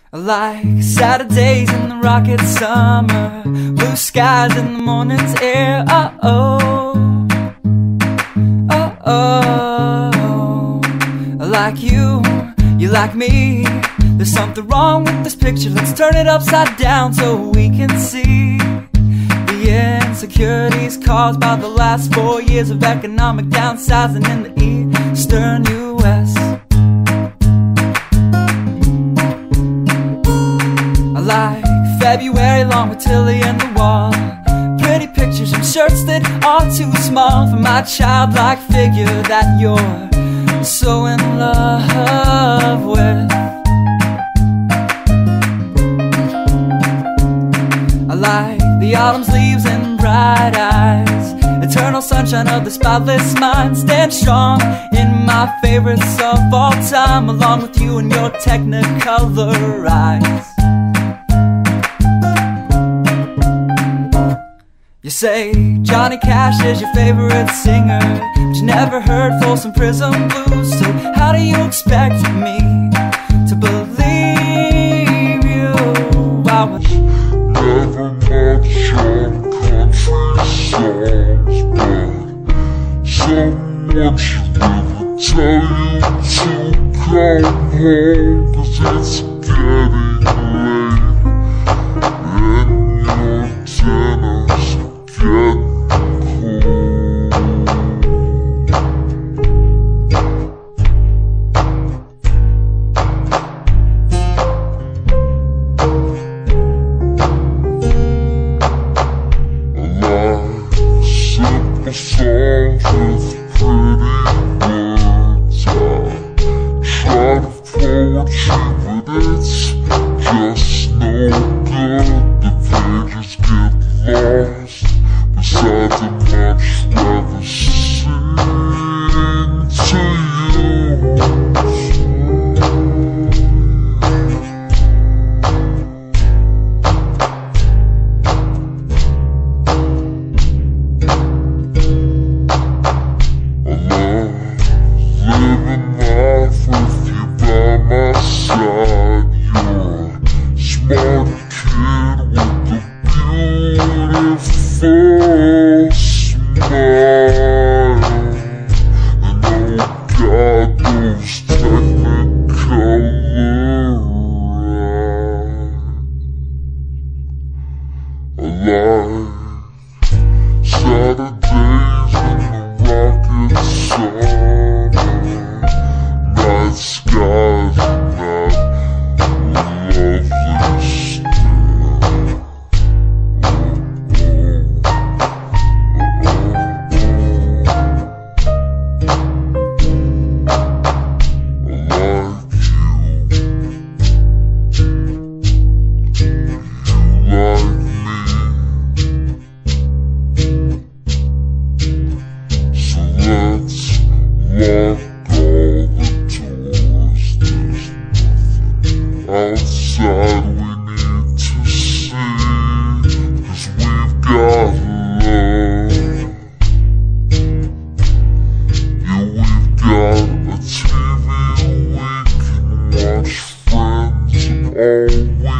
Like Saturdays in the rocket summer, blue skies in the morning's air. Oh, like you like me. There's something wrong with this picture. Let's turn it upside down so we can see the insecurities caused by the last 4 years of economic downsizing in the eastern U.S. I like February long with Tilly and the wall, pretty pictures and shirts that are too small for my childlike figure that you're so in love with. I like the autumn's leaves and bright eyes, eternal sunshine of the spotless mind. Stand strong in my favorites of all time, along with you and your technicolor eyes. You say Johnny Cash is your favorite singer, but you never heard Folsom Prison Blues. So how do you expect me to believe you? I would never much on country songs, but so much never tell you to come home, 'cause it's getting late and your dinner's getting cold. I like simple songs with pretty words. I try to poetry, but it's just no good. The pages get lost. Besides, I'd much rather sing to you. I love living life with you by my side. You're a smart kid with a beautiful smile, and oh God, those technicolor eyes. I like Saturdays in the rocket summer, night skies and that lovely stare. Outside we need to see, 'cause we've got love. Yeah, we've got a TV we can watch Friends all week.